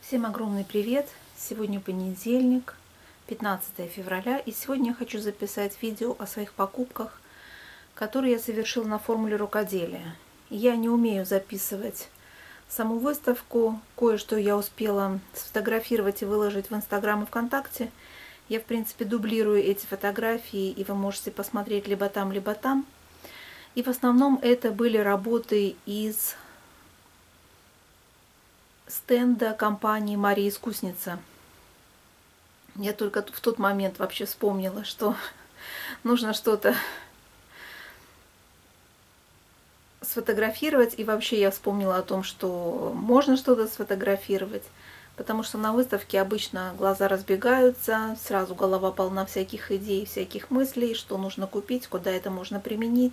Всем огромный привет! Сегодня понедельник, 15 февраля, и сегодня я хочу записать видео о своих покупках, которые я совершила на формуле рукоделия. Я не умею записывать саму выставку, кое-что я успела сфотографировать и выложить в Инстаграм и ВКонтакте. Я, в принципе, дублирую эти фотографии, и вы можете посмотреть либо там, либо там. И в основном это были работы из стенда компании Мария Искусница. Я только в тот момент вообще вспомнила, что нужно что-то сфотографировать. И вообще я вспомнила о том, что можно что-то сфотографировать. Потому что на выставке обычно глаза разбегаются, сразу голова полна всяких идей, всяких мыслей, что нужно купить, куда это можно применить.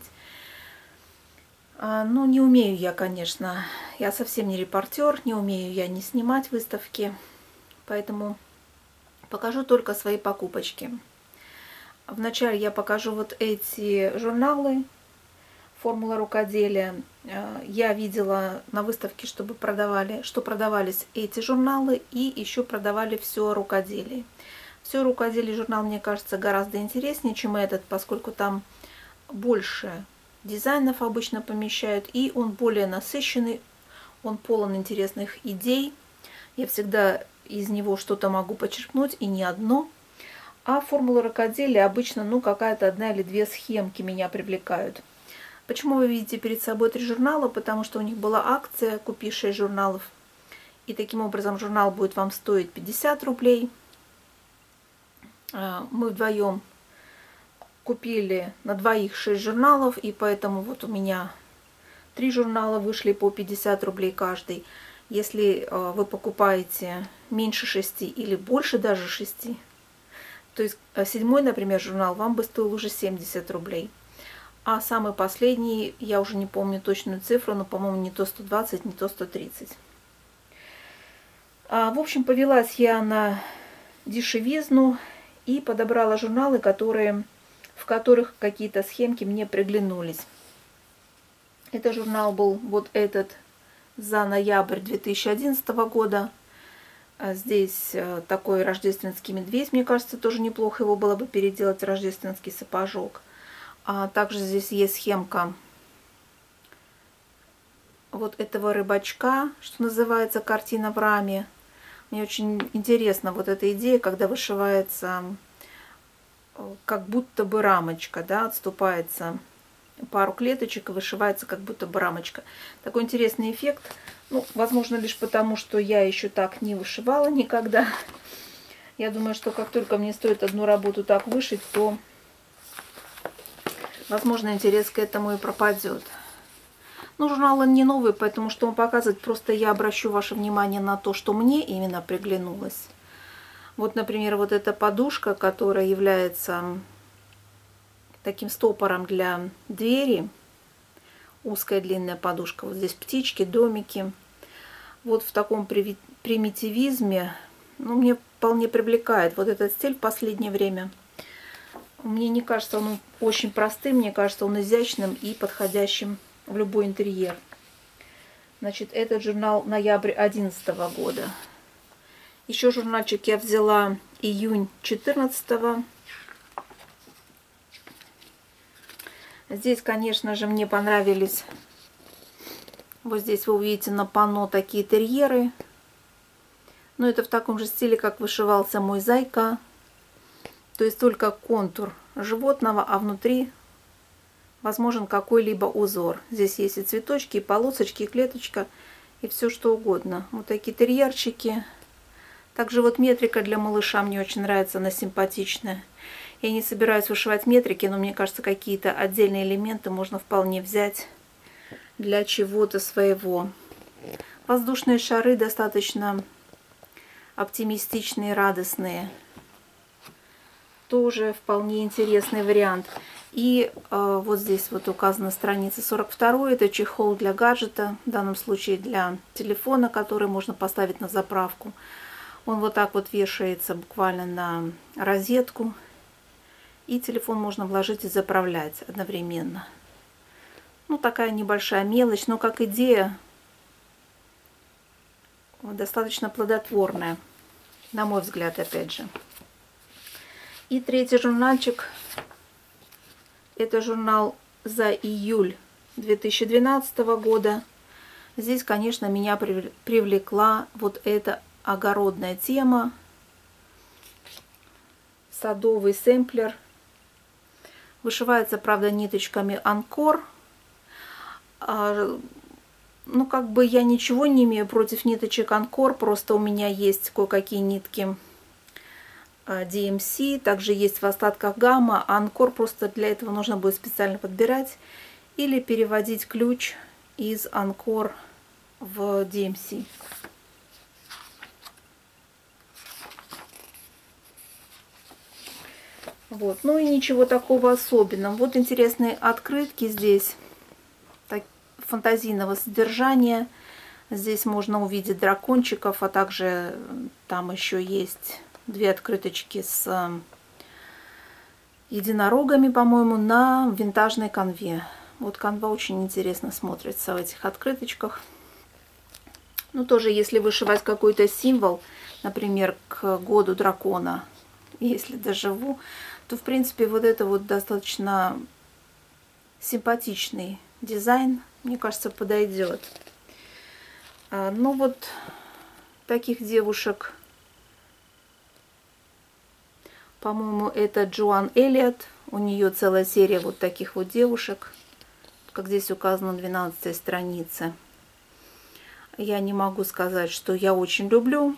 Ну, не умею я, конечно. Я совсем не репортер, не умею я не снимать выставки. Поэтому покажу только свои покупочки. Вначале я покажу вот эти журналы «Формула рукоделия». Я видела на выставке, что продавались эти журналы, и еще продавали все о рукоделии. Все рукоделие журнал, мне кажется, гораздо интереснее, чем этот, поскольку там больше дизайнов обычно помещают, и он более насыщенный, он полон интересных идей. Я всегда из него что-то могу почерпнуть, и не одно. А формула рукоделия обычно, какая-то одна или две схемки меня привлекают. Почему вы видите перед собой 3 журнала? Потому что у них была акция «Купи 6 журналов». И таким образом журнал будет вам стоить 50 рублей. Мы вдвоем купили на двоих 6 журналов, и поэтому вот у меня 3 журнала вышли по 50 рублей каждый. Если вы покупаете меньше 6 или больше даже 6, то есть 7-й, например, журнал вам бы стоил уже 70 рублей. А самый последний, я уже не помню точную цифру, но, по-моему, не то 120, не то 130. В общем, повелась я на дешевизну и подобрала журналы, в которых какие-то схемки мне приглянулись. Это журнал был вот этот за ноябрь 2011 года. Здесь такой рождественский медведь, мне кажется, тоже неплохо его было бы переделать в рождественский сапожок. Также здесь есть схемка вот этого рыбачка, что называется, картина в раме. Мне очень интересна вот эта идея, когда вышивается как будто бы рамочка, да, отступается пару клеточек и вышивается как будто бы рамочка. Такой интересный эффект. Возможно, лишь потому, что я еще так не вышивала никогда. Я думаю, что как только мне стоит одну работу так вышить, то, возможно, интерес к этому и пропадет. Журнал он не новый, поэтому что он показывает, просто я обращу ваше внимание на то, что мне именно приглянулось. Вот, например, вот эта подушка, которая является таким стопором для двери. Узкая длинная подушка. Вот здесь птички, домики. Вот в таком примитивизме, мне вполне привлекает вот этот стиль в последнее время. Мне не кажется он очень простым, мне кажется он изящным и подходящим в любой интерьер. Значит, этот журнал ноябрь 2011 года. Еще журнальчик я взяла июнь 2014. Здесь, конечно же, мне понравились. Вот здесь вы увидите на панно такие терьеры. Но это в таком же стиле, как вышивался мой зайка. То есть только контур животного, а внутри возможен какой-либо узор. Здесь есть и цветочки, и полосочки, и клеточка, и все что угодно. Вот такие терьерчики. Также вот метрика для малыша мне очень нравится, она симпатичная. Я не собираюсь вышивать метрики, но мне кажется, какие-то отдельные элементы можно вполне взять для чего-то своего. Воздушные шары достаточно оптимистичные, радостные. Тоже вполне интересный вариант. И вот здесь вот указана страница 42. Это чехол для гаджета, в данном случае для телефона, который можно поставить на заправку. Он вот так вот вешается буквально на розетку. И телефон можно вложить и заправлять одновременно. Такая небольшая мелочь, но как идея достаточно плодотворная, на мой взгляд, опять же. И третий журнальчик, это журнал за июль 2012 года. Здесь, конечно, меня привлекла вот эта огородная тема, садовый сэмплер. Вышивается, правда, ниточками Анкор. Ну, как бы я ничего не имею против ниточек Анкор, просто у меня есть кое-какие нитки DMC, также есть в остатках гамма, а Анкор просто для этого нужно будет специально подбирать или переводить ключ из Анкор в DMC. Вот, ну и ничего такого особенного. Вот интересные открытки здесь, фантазийного содержания. Здесь можно увидеть дракончиков, а также там еще есть две открыточки с единорогами, по-моему, на винтажной канве. Вот канва очень интересно смотрится в этих открыточках. Ну, тоже, если вышивать какой-то символ, например, к году дракона, если доживу, то, в принципе, вот это вот достаточно симпатичный дизайн, мне кажется, подойдет. Ну, вот таких девушек, по-моему, это Джоан Эллиот. У нее целая серия вот таких вот девушек, как здесь указано, 12 странице. Я не могу сказать, что я очень люблю.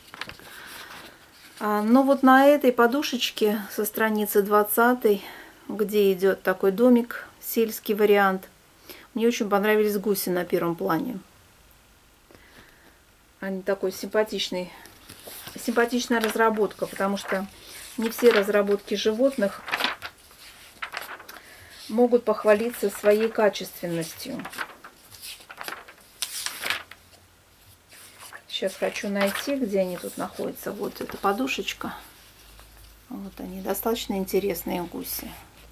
Но вот на этой подушечке со страницы 20, где идет такой домик, сельский вариант, мне очень понравились гуси на первом плане. Они такой симпатичная разработка, потому что не все разработки животных могут похвалиться своей качественностью. Сейчас хочу найти, где они тут находятся. Вот эта подушечка. Вот они, достаточно интересные гуси.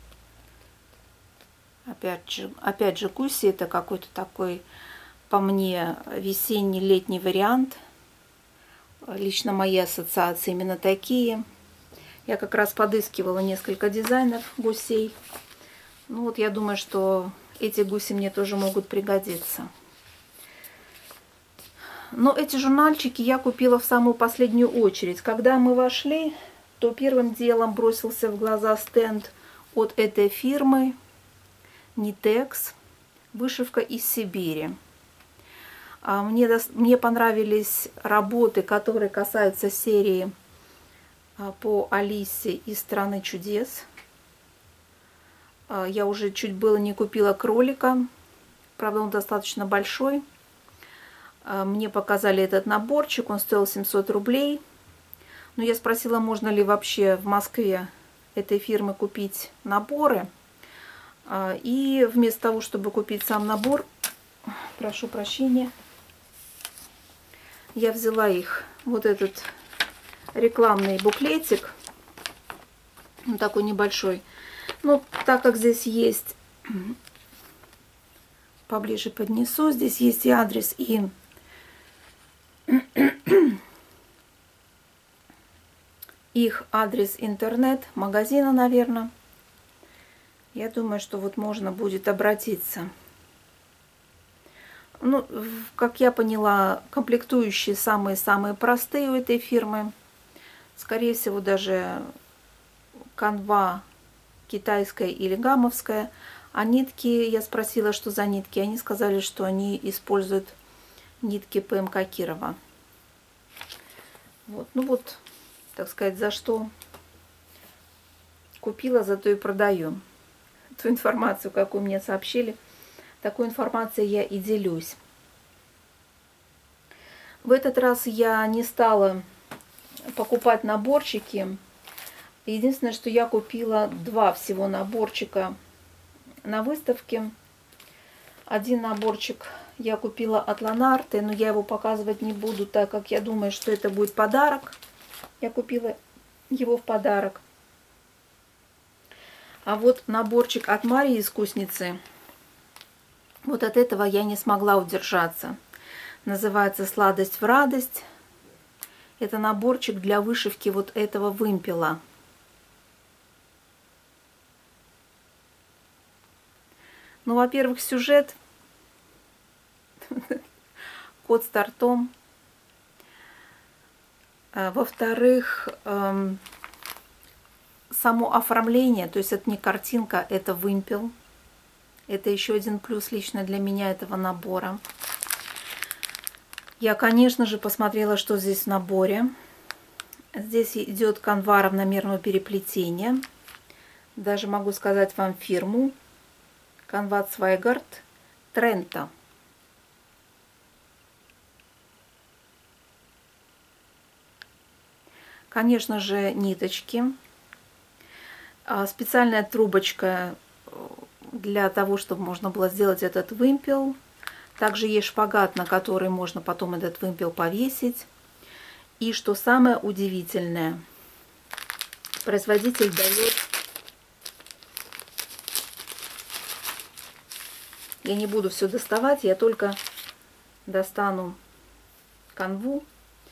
Опять же гуси, это какой-то такой, по мне, весенний-летний вариант. Лично мои ассоциации именно такие. Я как раз подыскивала несколько дизайнов гусей. Ну вот я думаю, что эти гуси мне тоже могут пригодиться. Но эти журнальчики я купила в самую последнюю очередь. Когда мы вошли, то первым делом бросился в глаза стенд от этой фирмы Nitex, вышивка из Сибири. Мне понравились работы, которые касаются серии по Алисе из «Страны чудес». Я уже чуть было не купила кролика, правда он достаточно большой. Мне показали этот наборчик, он стоил 700 рублей. Но я спросила, можно ли вообще в Москве этой фирмы купить наборы. И вместо того, чтобы купить сам набор, прошу прощения, я взяла их, вот этот рекламный буклетик, он такой небольшой. Но так как здесь есть, поближе поднесу, здесь есть и адрес, и их адрес интернет-магазина, наверное. Я думаю, что вот можно будет обратиться. Ну, как я поняла, комплектующие самые-самые простые у этой фирмы. Скорее всего, даже канва китайская или гамовская. А нитки, я спросила, что за нитки. Они сказали, что они используют нитки ПМК Кирова. Вот. Ну вот, так сказать, за что купила, зато и продаю. Ту информацию, какую мне сообщили, такой информацией я и делюсь. В этот раз я не стала покупать наборчики. Единственное, что я купила два всего наборчика на выставке. Один наборчик я купила от Ланарте, но я его показывать не буду, так как я думаю, что это будет подарок. Я купила его в подарок. А вот наборчик от Марии Искусницы, вот от этого я не смогла удержаться. Называется «Сладость в радость». Это наборчик для вышивки вот этого вымпела. Ну, во-первых, сюжет. Кот с тортом. Во-вторых, само оформление, то есть это не картинка, это вымпел. Это еще один плюс лично для меня этого набора. Я, конечно же, посмотрела, что здесь в наборе. Здесь идет канва равномерного переплетения. Даже могу сказать вам фирму. Канва Свайгард Трента. Конечно же, ниточки. Специальная трубочка для того, чтобы можно было сделать этот вымпел. Также есть шпагат, на который можно потом этот вымпел повесить. И что самое удивительное, производитель дает... Я не буду все доставать, я только достану канву,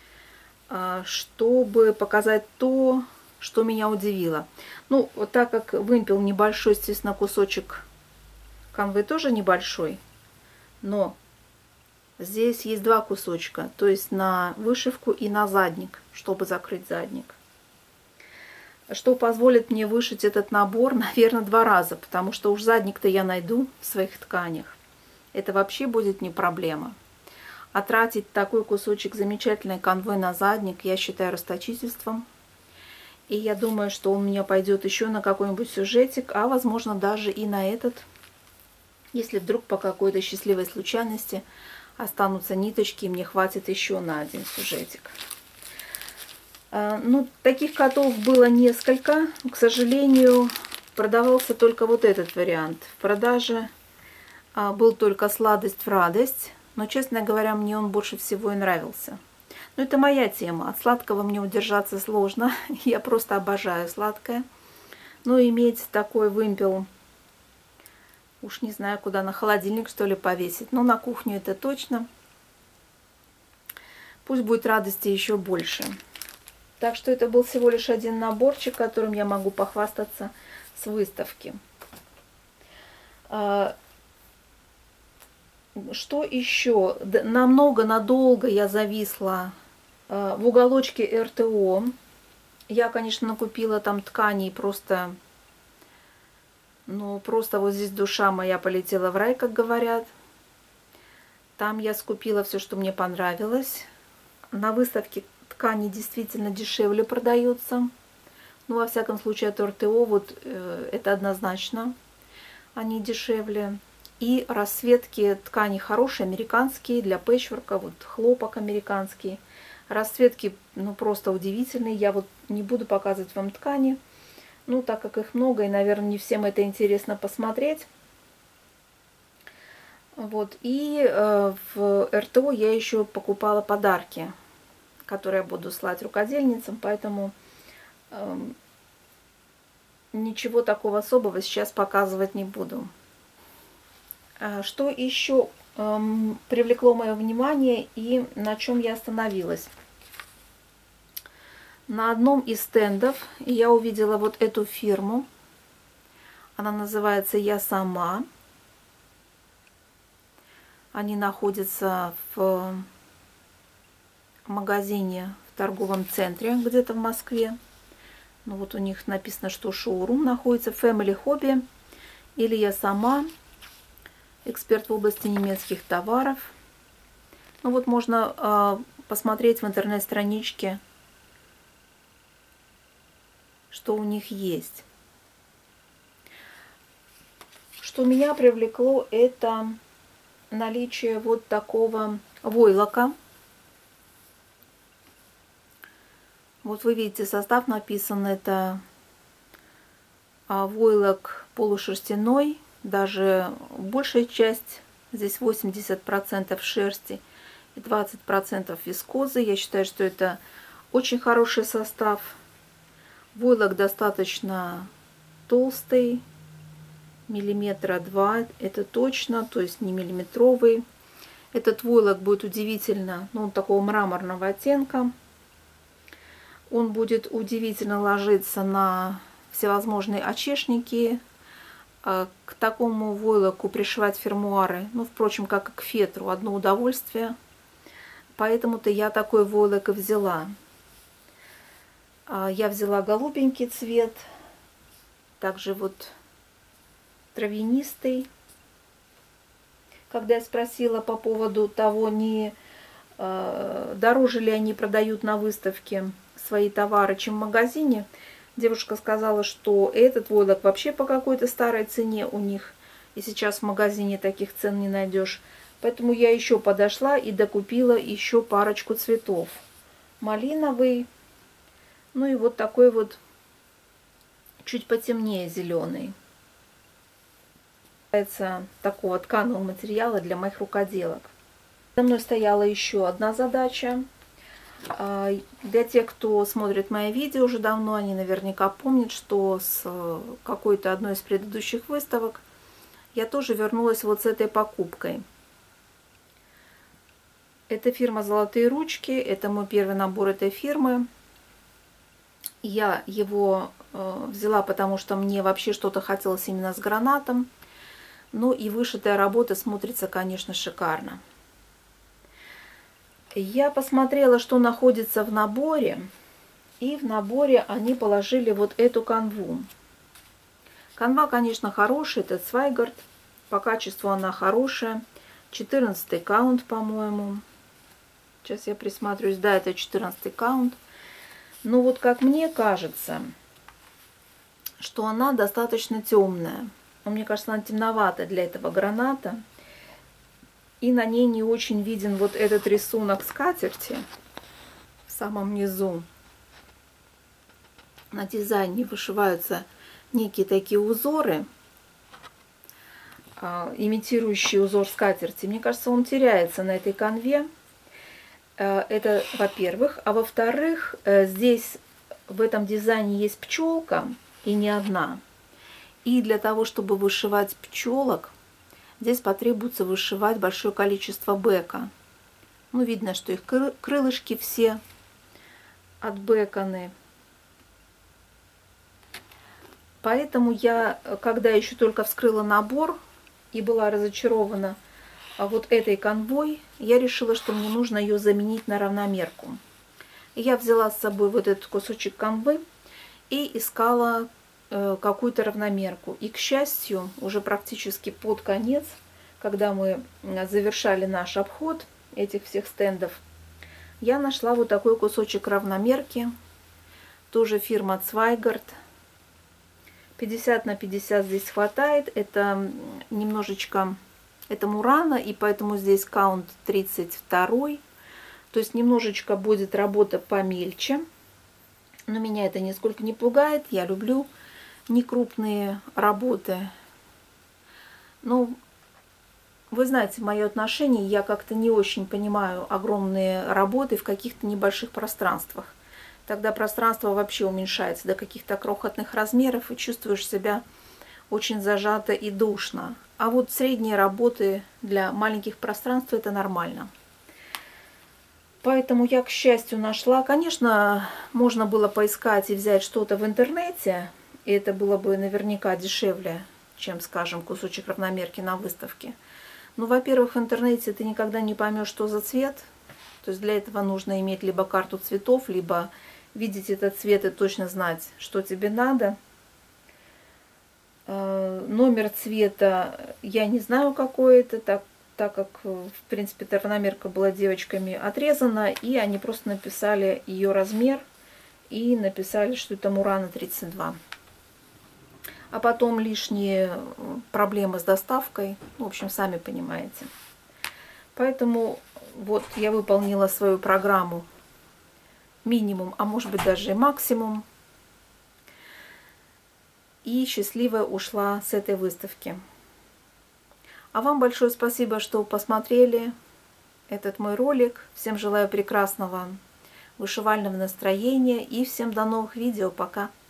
чтобы показать то, что меня удивило. Ну, вот так как вымпел небольшой, естественно, кусочек канвы тоже небольшой, но здесь есть два кусочка, то есть на вышивку и на задник, чтобы закрыть задник. Что позволит мне вышить этот набор, наверное, 2 раза, потому что уж задник-то я найду в своих тканях. Это вообще будет не проблема. А тратить такой кусочек замечательной канвы на задник я считаю расточительством. И я думаю, что он у меня пойдет еще на какой-нибудь сюжетик, а возможно даже и на этот, если вдруг по какой-то счастливой случайности останутся ниточки, и мне хватит еще на один сюжетик. Ну, таких котов было несколько. К сожалению, продавался только вот этот вариант. В продаже был только «Сладость в радость». Но, честно говоря, мне он больше всего и нравился. Но это моя тема. От сладкого мне удержаться сложно. Я просто обожаю сладкое. Но иметь такой вымпел, уж не знаю, куда, на холодильник, что ли, повесить. Но на кухню это точно. Пусть будет радости еще больше. Так что это был всего лишь один наборчик, которым я могу похвастаться с выставки. Что еще? Надолго я зависла в уголочке РТО. Я, конечно, накупила там тканей просто... Ну, просто вот здесь душа моя полетела в рай, как говорят. Там я скупила все, что мне понравилось. На выставке ткани действительно дешевле продаются. Ну, во всяком случае, от РТО вот это однозначно. Они дешевле. И расцветки ткани хорошие, американские, для пэтчворка, вот хлопок американский. Расцветки, ну, просто удивительные. Я вот не буду показывать вам ткани, ну, так как их много, и, наверное, не всем это интересно посмотреть. Вот, и в РТО я еще покупала подарки, которые я буду слать рукодельницам, поэтому ничего такого особого сейчас показывать не буду. Что еще привлекло мое внимание и на чем я остановилась? На одном из стендов я увидела вот эту фирму. Она называется «Я сама». Они находятся в магазине в торговом центре, где-то в Москве. Ну вот у них написано, что шоурум находится Family Hobby или «Я сама». Эксперт в области немецких товаров. Ну вот можно посмотреть в интернет-страничке, что у них есть. Что меня привлекло, это наличие вот такого войлока. Вот вы видите, состав написан, это войлок полушерстяной. Даже большая часть, здесь 80% шерсти и 20% вискозы. Я считаю, что это очень хороший состав. Войлок достаточно толстый, 2 мм, это точно, то есть не миллиметровый. Этот войлок будет удивительно, ну, такого мраморного оттенка. Он будет удивительно ложиться на всевозможные очешники. К такому войлоку пришивать фермуары, ну, впрочем, как и к фетру, одно удовольствие. Поэтому-то я такой войлок и взяла. Я взяла голубенький цвет, также вот травянистый. Когда я спросила по поводу того, не дороже ли они продают на выставке свои товары, чем в магазине, девушка сказала, что этот войлок вообще по какой-то старой цене у них, и сейчас в магазине таких цен не найдешь. Поэтому я еще подошла и докупила еще парочку цветов. Малиновый, ну и вот такой вот чуть потемнее зеленый. Такого тканого материала для моих рукоделок. За мной стояла еще одна задача. Для тех, кто смотрит мои видео уже давно, они наверняка помнят, что с какой-то одной из предыдущих выставок я тоже вернулась вот с этой покупкой. Это фирма «Золотые ручки», это мой первый набор этой фирмы. Я его взяла, потому что мне вообще что-то хотелось именно с гранатом. Ну и вышитая работа смотрится, конечно, шикарно. Я посмотрела, что находится в наборе. И в наборе они положили вот эту канву. Канва, конечно, хорошая, это Zweigart. По качеству она хорошая. 14-й каунт, по-моему. Сейчас я присматриваюсь. Да, это 14-й каунт. Но вот как мне кажется, что она достаточно темная. Мне кажется, она темновата для этого граната. И на ней не очень виден вот этот рисунок скатерти в самом низу. На дизайне вышиваются некие такие узоры, имитирующие узор скатерти. Мне кажется, он теряется на этой канве. Это во-первых. А во-вторых, здесь в этом дизайне есть пчелка, и не одна. И для того, чтобы вышивать пчелок, здесь потребуется вышивать большое количество бэка. Ну, видно, что их крылышки все отбэканы. Поэтому я, когда еще только вскрыла набор и была разочарована вот этой канвой, я решила, что мне нужно ее заменить на равномерку. И я взяла с собой вот этот кусочек канвы и искала какую-то равномерку. И, к счастью, уже практически под конец, когда мы завершали наш обход этих всех стендов, я нашла вот такой кусочек равномерки. Тоже фирма Zweigart. 50 на 50 здесь хватает. Это немножечко, это мурана, и поэтому здесь каунт 32. То есть немножечко будет работа помельче. Но меня это нисколько не пугает. Я люблю некрупные работы. Ну, вы знаете, мое отношение, я как-то не очень понимаю огромные работы в каких-то небольших пространствах. Тогда пространство вообще уменьшается до каких-то крохотных размеров, и чувствуешь себя очень зажато и душно. А вот средние работы для маленьких пространств — это нормально. Поэтому я, к счастью, нашла. Конечно, можно было поискать и взять что-то в интернете, и это было бы наверняка дешевле, чем, скажем, кусочек равномерки на выставке. Но, во-первых, в интернете ты никогда не поймешь, что за цвет. То есть для этого нужно иметь либо карту цветов, либо видеть этот цвет и точно знать, что тебе надо. Номер цвета я не знаю, какой это, так как, в принципе, эта равномерка была девочками отрезана, и они просто написали ее размер и написали, что это Мурана 32. А потом лишние проблемы с доставкой. В общем, сами понимаете. Поэтому вот я выполнила свою программу минимум, а может быть даже и максимум. И счастливо ушла с этой выставки. А вам большое спасибо, что посмотрели этот мой ролик. Всем желаю прекрасного вышивального настроения и всем до новых видео. Пока!